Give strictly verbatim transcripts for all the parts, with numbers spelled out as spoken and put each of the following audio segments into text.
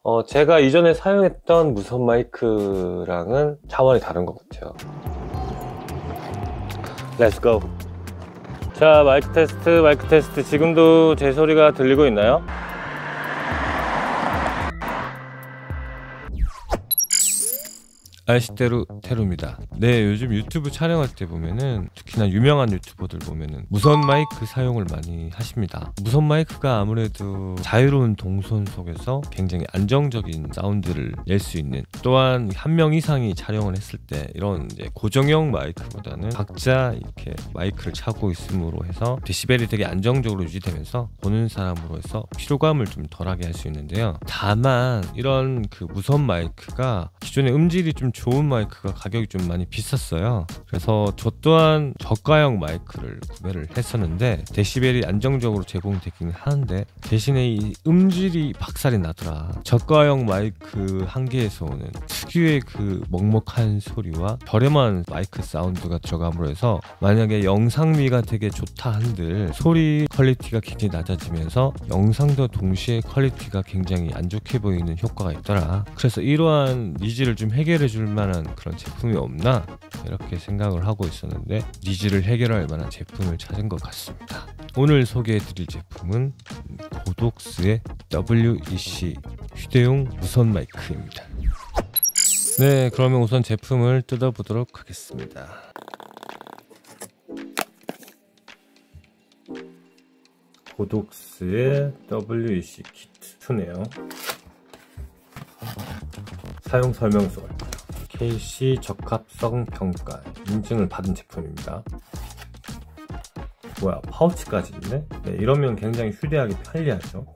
어, 제가 이전에 사용했던 무선 마이크랑은 차원이 다른 것 같아요. Let's go. 자, 마이크 테스트, 마이크 테스트. 지금도 제 소리가 들리고 있나요? 아시대로 테루입니다. 네, 요즘 유튜브 촬영할 때 보면은 특히나 유명한 유튜버들 보면은 무선 마이크 사용을 많이 하십니다. 무선 마이크가 아무래도 자유로운 동선 속에서 굉장히 안정적인 사운드를 낼 수 있는, 또한 한 명 이상이 촬영을 했을 때 이런 이제 고정형 마이크보다는 각자 이렇게 마이크를 차고 있음으로 해서 데시벨이 되게 안정적으로 유지되면서 보는 사람으로 해서 피로감을 좀 덜하게 할 수 있는데요. 다만 이런 그 무선 마이크가 기존의 음질이 좀 좋은 마이크가 가격이 좀 많이 비쌌어요. 그래서 저 또한 저가형 마이크를 구매를 했었는데 데시벨이 안정적으로 제공되긴 하는데 대신에 이 음질이 박살이 나더라. 저가형 마이크 한 개에서 오는 특유의 그 먹먹한 소리와 저렴한 마이크 사운드가 들어감으로 해서 만약에 영상미가 되게 좋다 한들 소리 퀄리티가 굉장히 낮아지면서 영상도 동시에 퀄리티가 굉장히 안 좋게 보이는 효과가 있더라. 그래서 이러한 니즈를 좀 해결해 줄 만한 그런 제품이 없나 이렇게 생각을 하고 있었는데 니즈를 해결할 만한 제품을 찾은 것 같습니다. 오늘 소개해드릴 제품은 고독스의 더블유이씨 휴대용 무선 마이크입니다. 네, 그러면 우선 제품을 뜯어보도록 하겠습니다. 고독스의 더블유이씨 키트 이네요. 사용 설명서가 있고요. 케이씨 적합성 평가 인증을 받은 제품입니다. 뭐야, 파우치까지 있네? 네, 이러면 굉장히 휴대하기 편리하죠.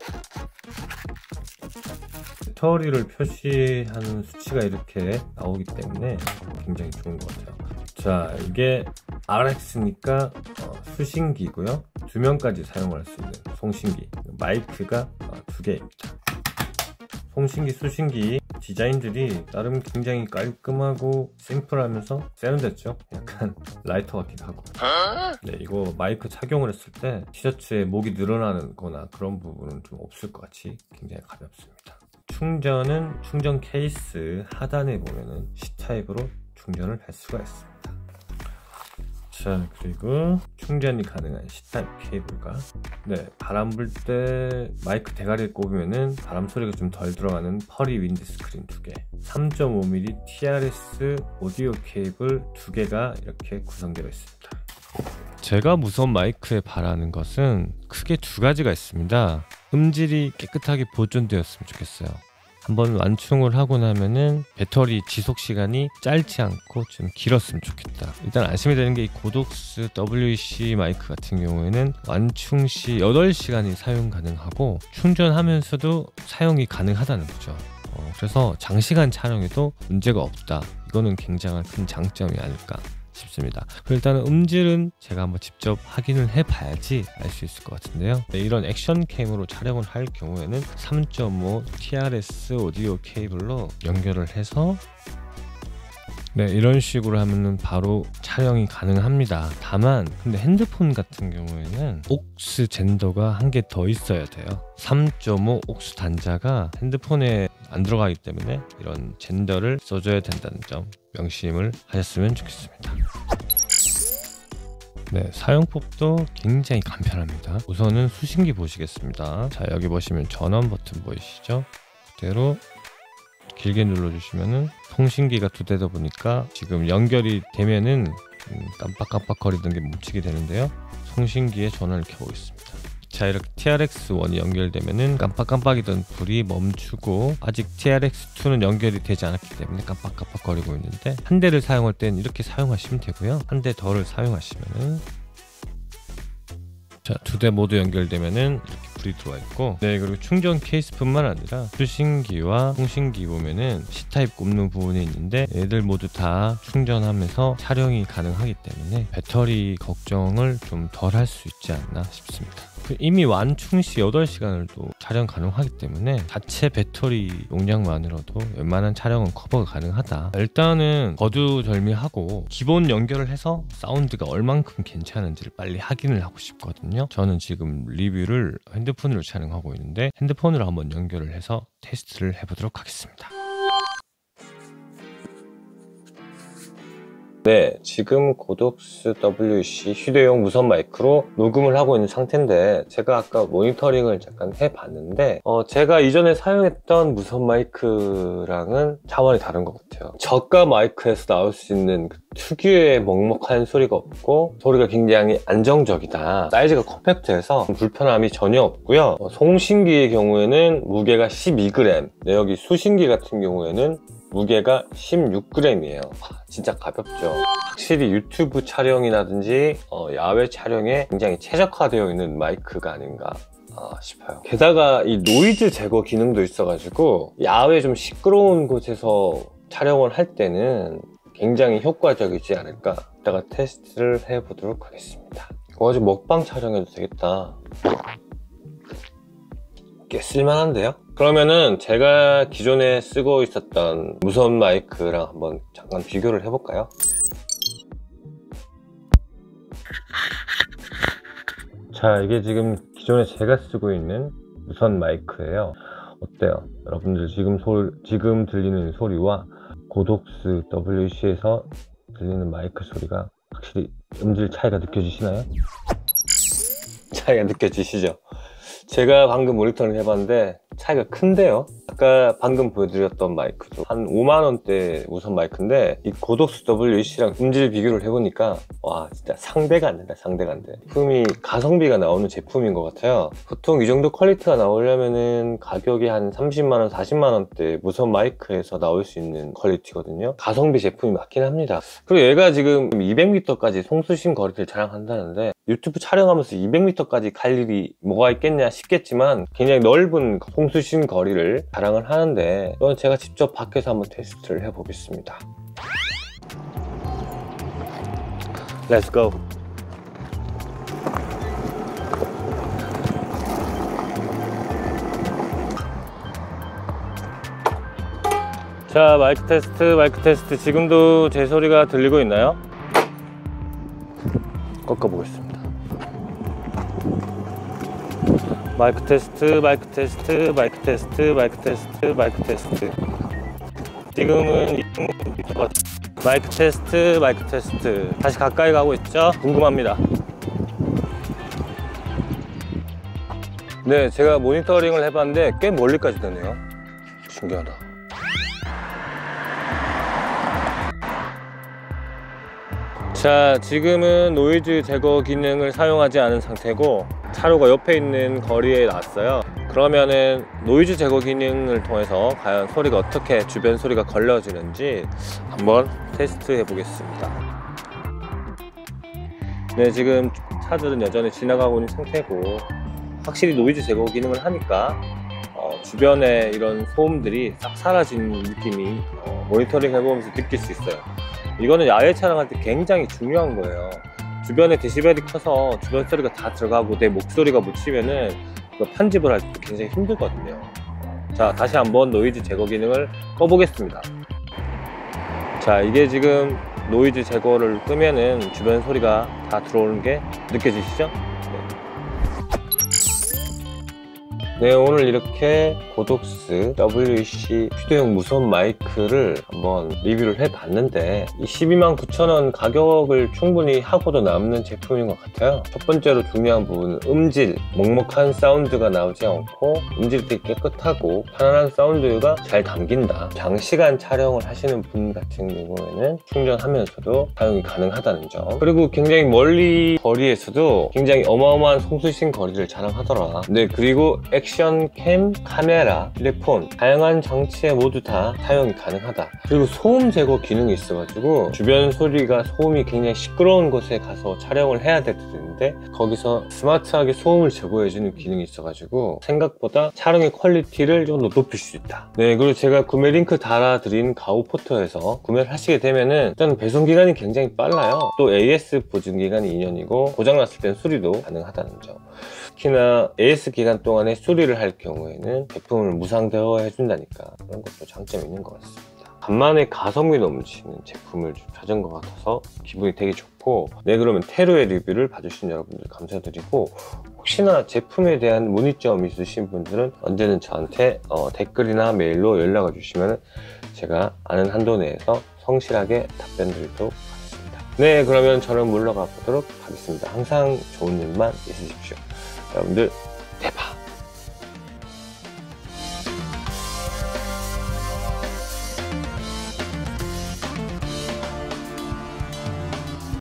배터리를 표시하는 수치가 이렇게 나오기 때문에 굉장히 좋은 것 같아요. 자, 이게 알엑스니까 어, 수신기고요. 두 명까지 사용할 수 있는 송신기, 마이크가 어, 두 개입니다. 송신기, 수신기 디자인들이 나름 굉장히 깔끔하고 심플하면서 세련됐죠? 약간 라이터 같기도 하고. 네, 이거 마이크 착용을 했을 때 티셔츠에 목이 늘어나는 거나 그런 부분은 좀 없을 것 같이 굉장히 가볍습니다. 충전은 충전 케이스 하단에 보면은 C타입으로 충전을 할 수가 있습니다. 자, 그리고 충전이 가능한 C타입 케이블과, 네, 바람 불 때 마이크 대가리를 꼽으면은 바람 소리가 좀 덜 들어가는 펄이 윈드 스크린 두 개, 삼 점 오 밀리미터 티알에스 오디오 케이블 두 개가 이렇게 구성되어 있습니다. 제가 무선 마이크에 바라는 것은 크게 두 가지가 있습니다. 음질이 깨끗하게 보존되었으면 좋겠어요. 한번 완충을 하고 나면은 배터리 지속 시간이 짧지 않고 좀 길었으면 좋겠다. 일단 안심이 되는 게 이 고독스 더블유이씨 마이크 같은 경우에는 완충 시 여덟 시간이 사용 가능하고 충전하면서도 사용이 가능하다는 거죠. 어, 그래서 장시간 촬영에도 문제가 없다. 이거는 굉장한 큰 장점이 아닐까 싶습니다. 일단은 음질은 제가 한번 직접 확인을 해봐야지 알 수 있을 것 같은데요. 네, 이런 액션 캠으로 촬영을 할 경우에는 삼 점 오 티알에스 오디오 케이블로 연결을 해서, 네, 이런 식으로 하면은 바로 촬영이 가능합니다. 다만 근데 핸드폰 같은 경우에는 옥스 젠더가 한 개 더 있어야 돼요. 삼 점 오 옥스 단자가 핸드폰에 안 들어가기 때문에 이런 젠더를 써줘야 된다는 점 명심을 하셨으면 좋겠습니다. 네, 사용법도 굉장히 간편합니다. 우선은 수신기 보시겠습니다. 자, 여기 보시면 전원 버튼 보이시죠? 그대로 길게 눌러주시면은 통신기가 두 대다 보니까 지금 연결이 되면은 음, 깜빡깜빡 거리던 게 멈추게 되는데요. 통신기에 전원을 켜고 있습니다. 자, 이렇게 티알엑스 원이 연결되면은 깜빡깜빡이던 불이 멈추고, 아직 티알엑스 투는 연결이 되지 않았기 때문에 깜빡깜빡 거리고 있는데, 한 대를 사용할 땐 이렇게 사용하시면 되고요. 한 대 더를 사용하시면은, 자, 두 대 모두 연결되면은 이렇게 불이 들어와 있고, 네, 그리고 충전 케이스뿐만 아니라 수신기와 통신기 보면은 C타입 꼽는 부분이 있는데 얘들 모두 다 충전하면서 촬영이 가능하기 때문에 배터리 걱정을 좀 덜 할 수 있지 않나 싶습니다. 이미 완충 시 여덟 시간을도 촬영 가능하기 때문에 자체 배터리 용량만으로도 웬만한 촬영은 커버가 가능하다. 일단은 거두절미하고 기본 연결을 해서 사운드가 얼만큼 괜찮은지를 빨리 확인을 하고 싶거든요. 저는 지금 리뷰를 핸드폰으로 촬영하고 있는데 핸드폰으로 한번 연결을 해서 테스트를 해보도록 하겠습니다. 네, 지금 고독스 더블유씨 휴대용 무선 마이크로 녹음을 하고 있는 상태인데, 제가 아까 모니터링을 잠깐 해봤는데 어, 제가 이전에 사용했던 무선 마이크랑은 차원이 다른 것 같아요. 저가 마이크에서 나올 수 있는 그 특유의 먹먹한 소리가 없고 소리가 굉장히 안정적이다. 사이즈가 컴팩트해서 불편함이 전혀 없고요. 어, 송신기의 경우에는 무게가 십이 그램, 네, 여기 수신기 같은 경우에는 무게가 십육 그램이에요. 진짜 가볍죠. 확실히 유튜브 촬영이라든지 어, 야외 촬영에 굉장히 최적화되어 있는 마이크가 아닌가 아, 싶어요. 게다가 이 노이즈 제거 기능도 있어가지고 야외 좀 시끄러운 곳에서 촬영을 할 때는 굉장히 효과적이지 않을까. 이따가 테스트를 해보도록 하겠습니다. 어, 아주 먹방 촬영해도 되겠다. 꽤 쓸만한데요? 그러면은 제가 기존에 쓰고 있었던 무선 마이크랑 한번 잠깐 비교를 해볼까요? 자, 이게 지금 기존에 제가 쓰고 있는 무선 마이크예요. 어때요? 여러분들 지금 소, 지금 들리는 소리와 고독스 더블유씨에서 들리는 마이크 소리가 확실히 음질 차이가 느껴지시나요? 차이가 느껴지시죠? 제가 방금 모니터링 해봤는데 차이가 큰데요. 아까 방금 보여드렸던 마이크도 한 오만 원대 무선 마이크인데 이 고독스 더블유씨랑 음질 비교를 해보니까 와, 진짜 상대가 안 된다. 상대가 안 돼. 제품이 가성비가 나오는 제품인 것 같아요. 보통 이 정도 퀄리티가 나오려면은 가격이 한 삼십만 원, 사십만 원대 무선 마이크에서 나올 수 있는 퀄리티거든요. 가성비 제품이 맞긴 합니다. 그리고 얘가 지금 이백 미터까지 송수신 거리를 자랑한다는데 유튜브 촬영하면서 이백 미터까지 갈 일이 뭐가 있겠냐 싶겠지만 굉장히 넓은 송수신 거리를 자랑을 하는데, 이건 제가 직접 밖에서 한번 테스트를 해보겠습니다. Let's go. 자, 마이크 테스트, 마이크 테스트. 지금도 제 소리가 들리고 있나요? 꺾어보겠습니다. 마이크 테스트, 마이크 테스트, 마이크 테스트, 마이크 테스트, 마이크 테스트. 지금은 마이크 테스트, 마이크 테스트. 다시 가까이 가고 있죠? 궁금합니다. 네, 제가 모니터링을 해봤는데 꽤 멀리까지 되네요. 신기하다. 자, 지금은 노이즈 제거 기능을 사용하지 않은 상태고 차로가 옆에 있는 거리에 놨어요. 그러면은 노이즈 제거 기능을 통해서 과연 소리가 어떻게 주변 소리가 걸러지는지 한번 테스트 해 보겠습니다. 네, 지금 차들은 여전히 지나가고 있는 상태고 확실히 노이즈 제거 기능을 하니까 어, 주변에 이런 소음들이 싹 사라지는 느낌이 어, 모니터링 해보면서 느낄 수 있어요. 이거는 야외 촬영할 때 굉장히 중요한 거예요. 주변에 데시벨이 커서 주변 소리가 다 들어가고 내 목소리가 묻히면은 편집을 할 때 굉장히 힘들거든요. 자, 다시 한번 노이즈 제거 기능을 꺼보겠습니다. 자, 이게 지금 노이즈 제거를 끄면은 주변 소리가 다 들어오는 게 느껴지시죠? 네, 오늘 이렇게 고독스 더블유씨 휴대용 무선 마이크를 한번 리뷰를 해봤는데 이 십이만 구천 원 가격을 충분히 하고도 남는 제품인 것 같아요. 첫 번째로 중요한 부분은 음질, 먹먹한 사운드가 나오지 않고 음질이 되게 깨끗하고 편안한 사운드가 잘 담긴다. 장시간 촬영을 하시는 분 같은 경우에는 충전하면서도 사용이 가능하다는 점. 그리고 굉장히 멀리 거리에서도 굉장히 어마어마한 송수신 거리를 자랑하더라. 네, 그리고 액션 캠, 카메라, 휴대폰 다양한 장치에 모두 다 사용이 가능하다. 그리고 소음 제거 기능이 있어가지고 주변 소리가 소음이 굉장히 시끄러운 곳에 가서 촬영을 해야 되는데 거기서 스마트하게 소음을 제거해주는 기능이 있어가지고 생각보다 촬영의 퀄리티를 좀 더 높일 수 있다. 네, 그리고 제가 구매 링크 달아드린 가오포터에서 구매를 하시게 되면은 일단 배송 기간이 굉장히 빨라요. 또 에이에스 보증 기간이 이 년이고 고장났을 땐 수리도 가능하다는 점. 특히나 에이에스 기간 동안에 수리를 할 경우에는 제품을 무상 대여해 준다니까 그런 것도 장점이 있는 것 같습니다. 간만에 가성비 넘치는 제품을 좀 찾은 것 같아서 기분이 되게 좋고, 네, 그러면 테루의 리뷰를 봐주신 여러분들 감사드리고, 혹시나 제품에 대한 문의점 있으신 분들은 언제든 저한테 어, 댓글이나 메일로 연락을 주시면 제가 아는 한도 내에서 성실하게 답변 드리도록 하겠습니다. 네, 그러면 저는 물러가 보도록 하겠습니다. 항상 좋은 일만 있으십시오. 여러분들 대박!